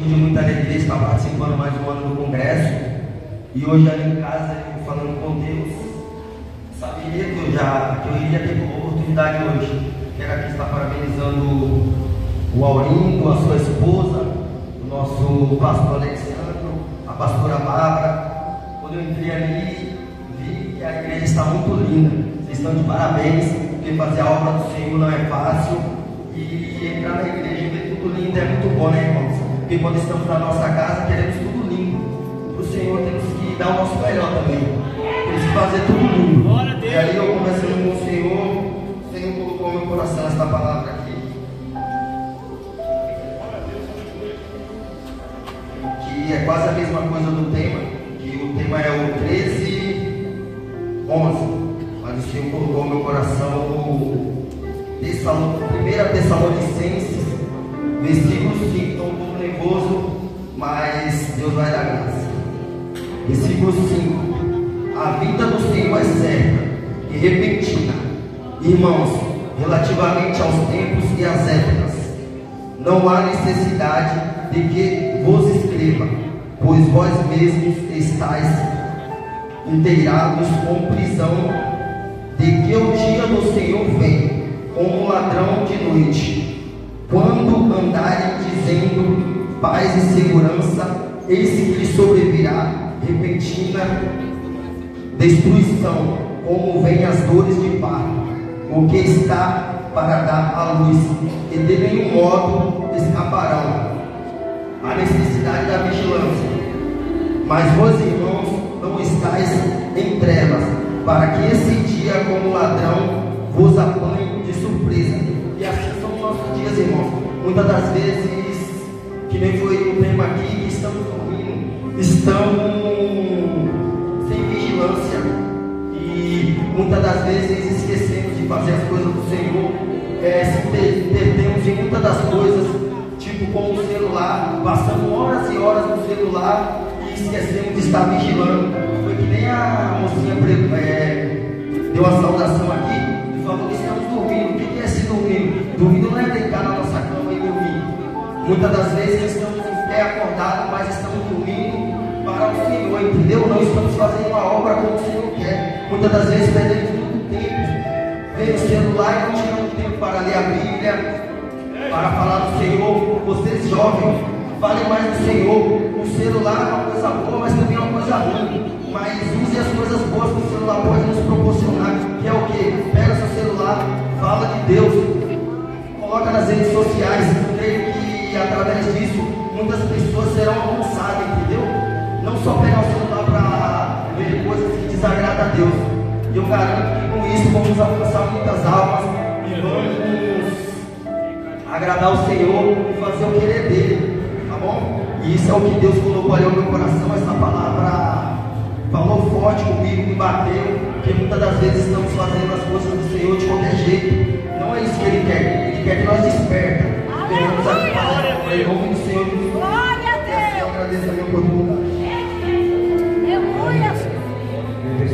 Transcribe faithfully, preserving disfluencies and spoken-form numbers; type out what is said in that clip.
motivo de muita alegria estar participando mais um ano do congresso. E hoje ali em casa, eu falando com Deus, sabia que eu já que eu iria ter oportunidade hoje. Quero aqui estar parabenizando o Aurindo, a sua esposa, o nosso pastor Alexandre, a pastora Bárbara. Quando eu entrei ali, vi que a igreja está muito linda. Vocês estão de parabéns, porque fazer a obra do Senhor não é fácil. E entrar na igreja e ver tudo lindo é muito bom, né, irmãos? Porque quando estamos na nossa casa, queremos tudo lindo. Para o Senhor temos que dar o nosso melhor também. Temos que fazer tudo lindo. E aí eu conversando com o Senhor, o Senhor colocou no meu coração essa palavra aqui. Que é quase a mesma coisa do tema, que o tema é o treze, onze. Mas o Senhor colocou no meu coração o primeira Tessalonicenses, versículo cinco. Estou um pouco nervoso, mas Deus vai dar graça. Versículo cinco. A vida do Senhor é certa e repentina, irmãos, relativamente aos tempos e às épocas. Não há necessidade de que vos escreva, pois vós mesmos estáis inteirados com prisão, de que o dia do Senhor vem como um ladrão de noite. Quando andarem dizendo paz e segurança, eis que lhe sobrevirá repentina destruição, como vem as dores de parto, o que está para dar à luz, e de nenhum modo escaparão a necessidade da vigilância. Mas vós, irmãos, não estáis em trevas, para que esse dia, como ladrão, vos apanhe de surpresa. E assim são os nossos dias, irmãos. Muitas das vezes, que nem foi o tema aqui, que estamos dormindo, estamos sem vigilância, e muitas das vezes esquecemos de fazer as coisas do Senhor, é, se perdemos em muitas das coisas, tipo como o celular, passamos horas e horas no celular e esquecemos de estar vigilando. Foi que nem a mocinha é, deu a saudação aqui e falou que estamos dormindo. O que é se dormindo? Dormindo não é deitar na nossa cama e dormir. Muitas das vezes estamos em pé acordados, mas estamos dormindo para o Senhor, entendeu? Não estamos fazendo uma obra como o Senhor quer. Muitas das vezes perdemos muito tempo vendo o celular e não tiramos tempo para ler a Bíblia, para falar do Senhor. Vocês jovens, falem mais do Senhor. O celular é uma coisa boa, mas também é uma coisa ruim. Mas use as coisas boas que o celular pode nos proporcionar, que é o que? Pega seu celular, fala de Deus, coloca nas redes sociais. Eu creio que através disso muitas pessoas serão alcançadas, entendeu? Não só pegar o celular para ver coisas que desagradam a Deus. E eu garanto que com isso vamos alcançar muitas almas e vamos agradar o Senhor e fazer o querer dele, tá bom? E isso é o que Deus colocou ali no meu coração. Essa palavra falou forte comigo, me bateu, porque muitas das vezes estamos fazendo as coisas do Senhor de qualquer jeito. Não é isso que Ele quer.